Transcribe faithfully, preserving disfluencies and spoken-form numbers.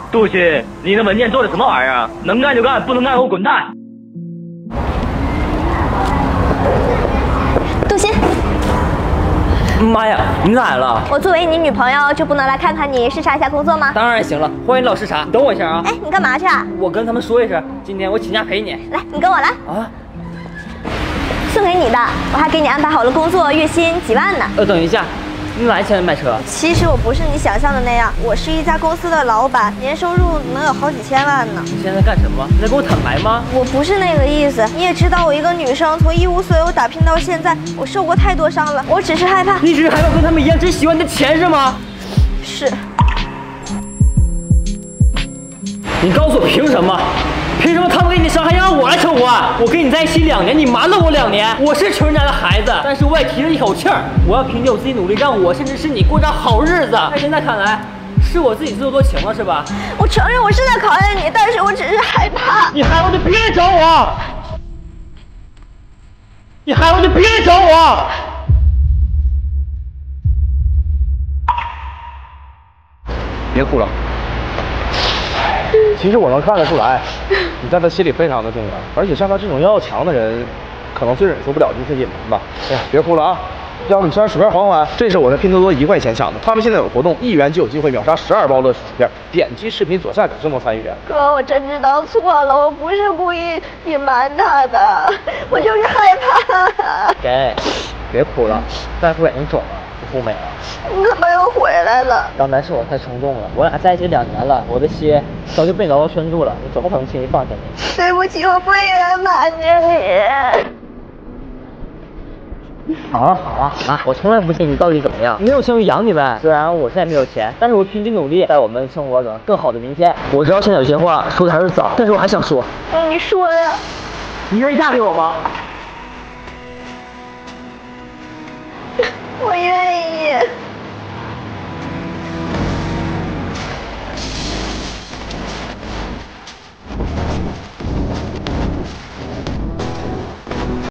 杜鑫，你那文件做的什么玩意儿啊？能干就干，不能干给我滚蛋！ 杜鑫， 妈呀，你咋来了？ 我作为你女朋友，就不能来看看你视察一下工作吗？ 当然行了，欢迎老视察。你等我一下啊。 哎，你干嘛去啊？ 我跟他们说一声，今天我请假陪你。 来，你跟我来。 啊？ 送给你的，我还给你安排好了工作，月薪几万呢。 呃，等一下。 你哪来钱买车？ 其实我不是你想象的那样，我是一家公司的老板，年收入能有好几千万呢。 你现在干什么？你在跟我坦白吗？ 我不是那个意思，你也知道，我一个女生从一无所有打拼到现在，我受过太多伤了。我只是害怕。 你只是害怕跟他们一样，真喜欢你的钱是吗？ 是。 你告诉我凭什么？ 凭什么他们给你伤害，要让我来偿还？我跟你在一起两年，你瞒了我两年。我是穷人家的孩子，但是我也提了一口气儿，我要凭借我自己努力，让我甚至是你过上好日子。但现在看来，是我自己自作多情了，是吧？ 我承认我是在考验你，但是我只是害怕。 你害怕就别来找我！你害怕就别来找我！ 别哭了。 其实我能看得出来，你在他心里非常的重要，而且像他这种要强的人，可能最忍受不了这些隐瞒吧。哎呀，别哭了啊！要不你吃点薯片缓缓？这是我在拼多多一块钱抢的，他们现在有活动，一元就有机会秒杀十二包的薯片。点击视频左下角就能参与。 哥，我真知道错了，我不是故意隐瞒他的，我就是害怕。 给，别哭了，大夫眼睛肿了，不复美了。 你怎么又回来了？ 刚才是我太冲动了，我俩在一起两年了，我的心早就被牢牢圈住了，你总不可能轻易放下你。 对不起，我不应该瞒着你。好了好了好了，我从来不信你到底怎么样，没有钱就养你呗。虽然我现在没有钱，但是我拼尽努力，在我们生活中更好的明天。我知道现在有些话说的还是早，但是我还想说。 嗯，你说呀。 你愿意嫁给我吗？ 我愿意。